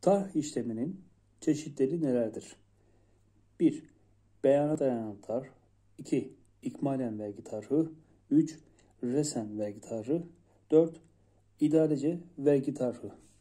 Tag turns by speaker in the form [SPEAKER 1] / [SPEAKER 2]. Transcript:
[SPEAKER 1] Tarh işleminin çeşitleri nelerdir? 1. Beyana dayanan tarh. 2. İkmalen vergi tarhı. 3. Resen vergi tarhı. 4. İdarece vergi tarhı.